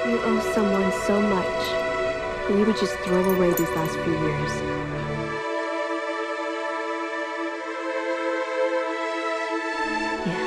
You owe someone so much, and you would just throw away these last few years. Yes.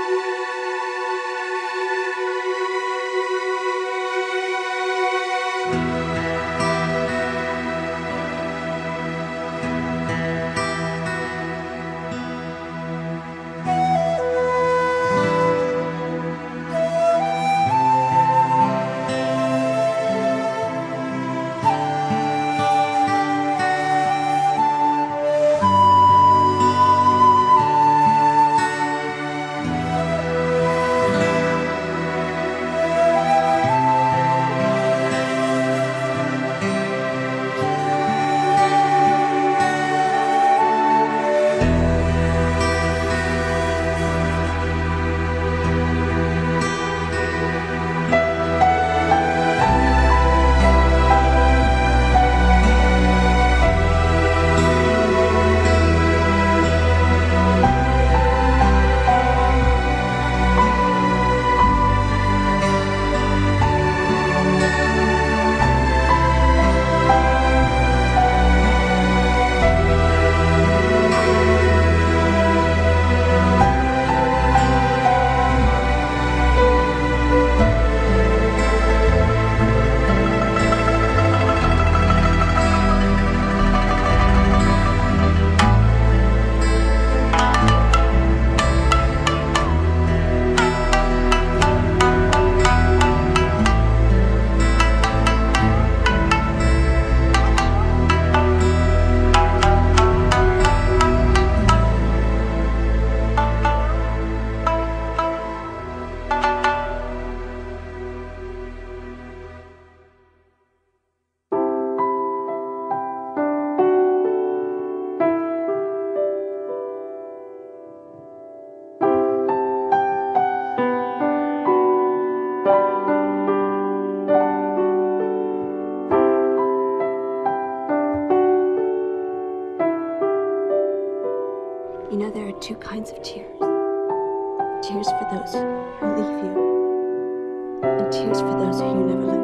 You know, there are two kinds of tears. Tears for those who leave you, and tears for those who you never leave.